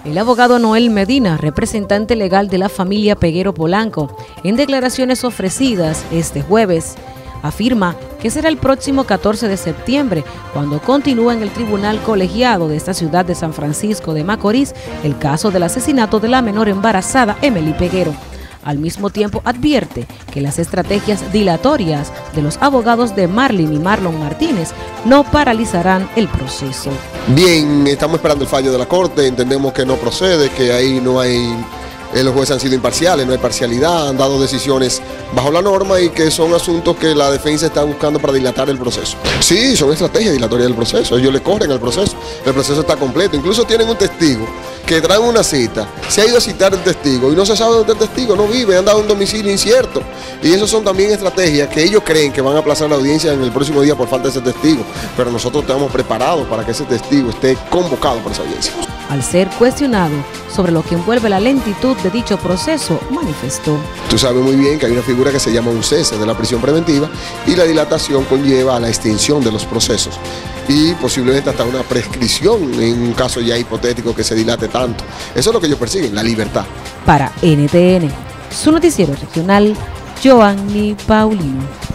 El abogado Noel Medina, representante legal de la familia Peguero Polanco, en declaraciones ofrecidas este jueves, afirma que será el próximo 14 de septiembre cuando continúa en el tribunal colegiado de esta ciudad de San Francisco de Macorís el caso del asesinato de la menor embarazada Emily Peguero. Al mismo tiempo advierte que las estrategias dilatorias de los abogados de Marlin y Marlon Martínez no paralizarán el proceso. Bien, estamos esperando el fallo de la Corte, entendemos que no procede, que ahí no hay, los jueces han sido imparciales, no hay parcialidad, han dado decisiones bajo la norma y que son asuntos que la defensa está buscando para dilatar el proceso. Sí, son estrategias dilatorias del proceso, ellos le corren al proceso, el proceso está completo, incluso tienen un testigo que traen una cita, se ha ido a citar el testigo y no se sabe dónde el testigo, no vive, han dado un domicilio incierto. Y eso son también estrategias que ellos creen que van a aplazar la audiencia en el próximo día por falta de ese testigo, pero nosotros estamos preparados para que ese testigo esté convocado para esa audiencia. Al ser cuestionado sobre lo que envuelve la lentitud de dicho proceso, manifestó: Tú sabes muy bien que hay una figura que se llama un cese de la prisión preventiva y la dilatación conlleva a la extinción de los procesos y posiblemente hasta una prescripción en un caso ya hipotético que se dilate tanto. Eso es lo que ellos persiguen, la libertad. Para NTN, su noticiero regional, Joanny Paulino.